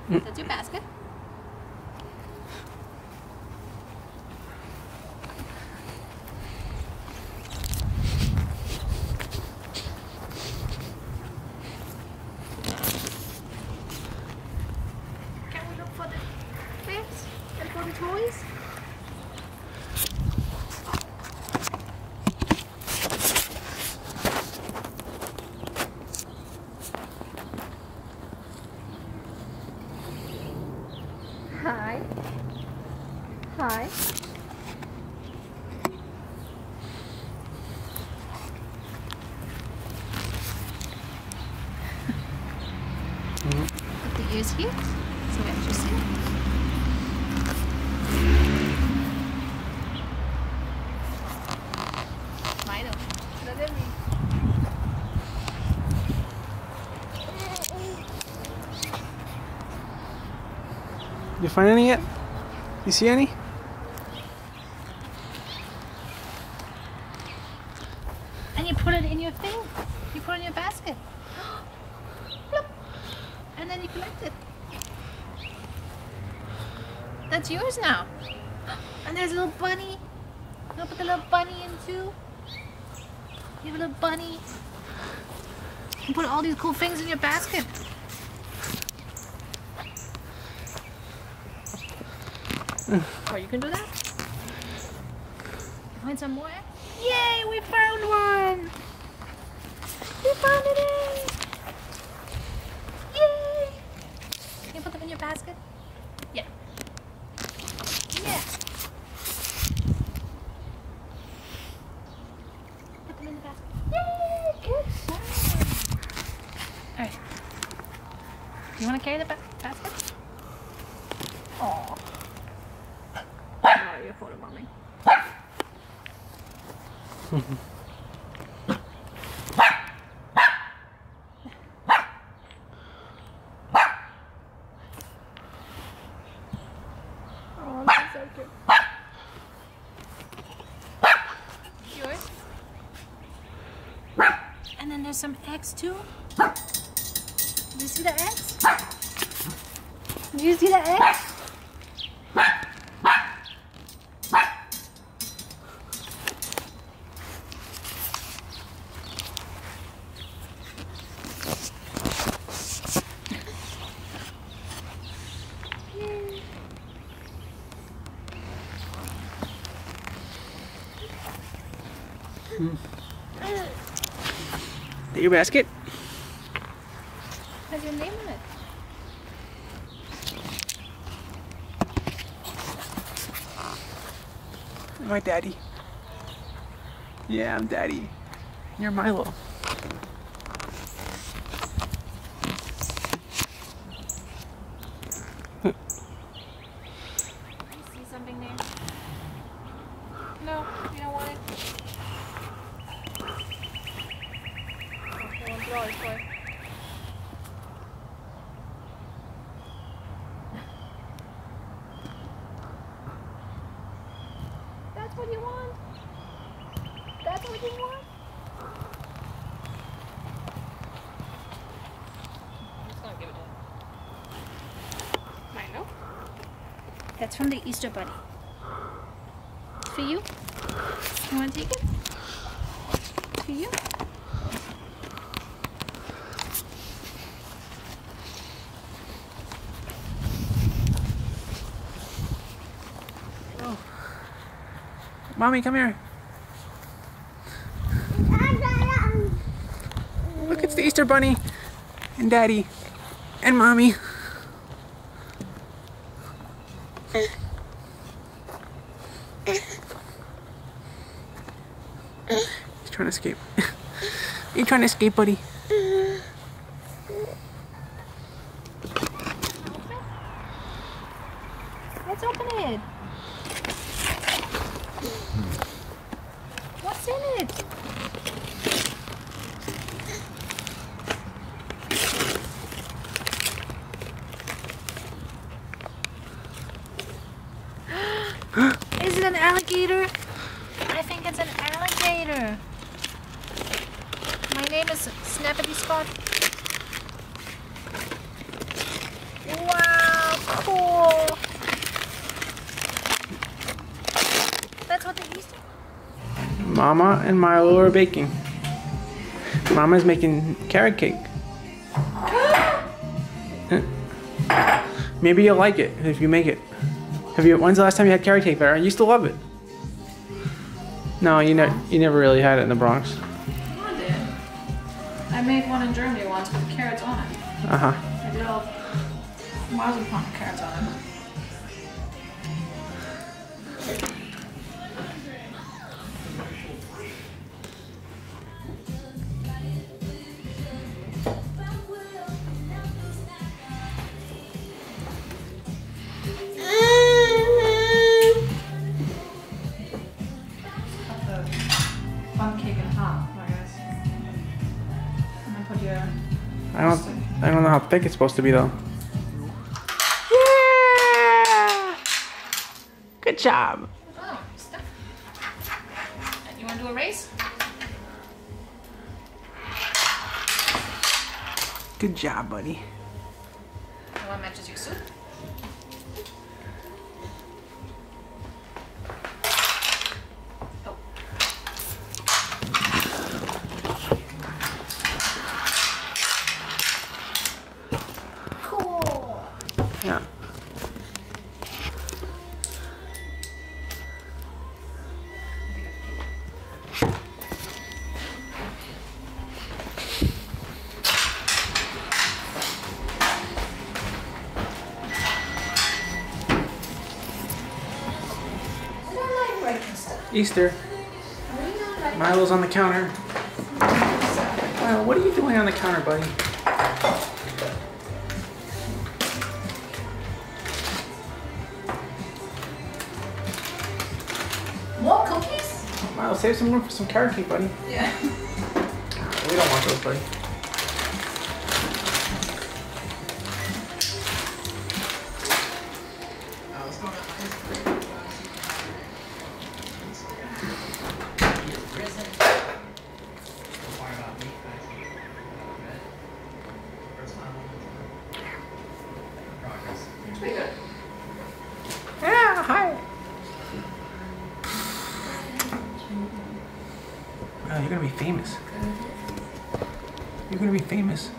That's your basket. Can we look for the things and for the toys? Hi. Hi. Put the ears here. So interesting. Milo, look at me. You find any yet? You see any? And you put it in your thing. You put it in your basket. Bloop. And then you collect it. That's yours now. And there's a little bunny. You want to put the little bunny in too? You have a little bunny. You put all these cool things in your basket. Oh, you can do that? Find some more? Yay, we found one! We found it in! Yay! Can you put them in your basket? Yeah. Yeah. Put them in the basket. Yay! Good job! Alright. You want to carry the basket? Aww. Oh, you're photobombing. Oh, that's so cute. Yours? And then there's some eggs too. Do you see the eggs? Do you see the eggs? Your basket? Has your name on it? Am I Daddy? Yeah, I'm Daddy. You're Milo. You see something there? No, you don't want it. Okay, draw it for it. That's what you want? That's what you want? I'm just gonna give it to him. Milo? That's from the Easter Bunny. For you? You want to take it? For you? Oh. Mommy, come here. Look, it's the Easter Bunny. And Daddy. And Mommy. He's trying to escape. You trying to escape, buddy? Let's open it. What's in it? Is it an alligator? I think it's an alligator. My name is Snappity Spot. Wow! Cool. That's what they used to. Mama and Milo are baking. Mama's making carrot cake. Maybe you'll like it if you make it. When's the last time you had carrot cake, Vera? You used to love it. No, you never really had it in the Bronx. I did. I made one in Germany once with carrots on it. Uh-huh. I did all marzipan carrots on it. Fun cake and hot, I guess. And then put your... I don't know how thick it's supposed to be though. Yeah! Good job. Oh, stuff. You want to do a race? Good job, buddy. The one matches your suit. Oh. Cool. Yeah. Easter. Milo's on the counter. Milo, what are you doing on the counter, buddy? More cookies? Milo, save some room for some carrot cake, buddy. Yeah. We don't want those, buddy. Pretty good. Yeah, hi. Wow, you're gonna be famous. You're gonna be famous.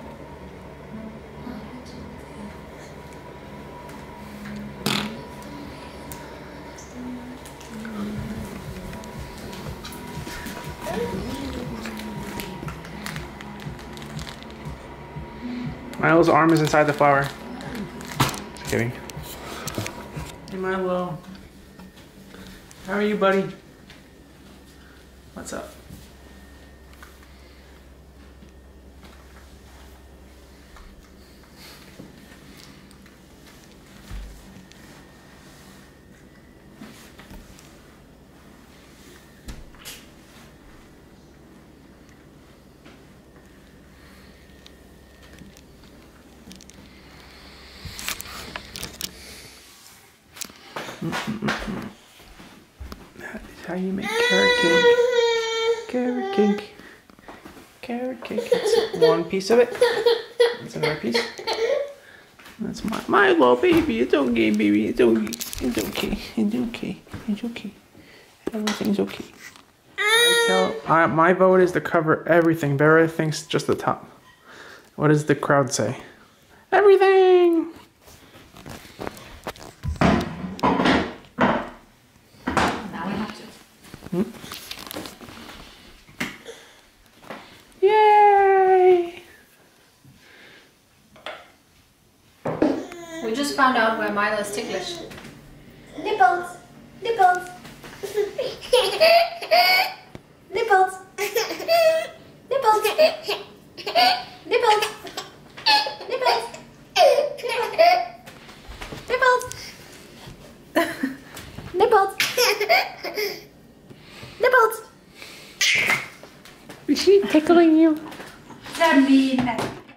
Milo's arm is inside the flower. Just kidding. Hey Milo. How are you, buddy? What's up? That is how you make carrot cake. Carrot cake. Carrot cake. That's one piece of it. That's another piece. That's my little baby. It's okay, baby. It's okay. It's okay. It's okay. It's okay. Everything's okay. My vote is to cover everything. Vera thinks just the top. What does the crowd say? Everything! Now we have to. Yay! We just found out where Milo's ticklish. Nipples. Nipples. Nipples. Nipples. Nipples. Nipples. Nipples. Nipples. Nipples. Is she tickling you? That mean.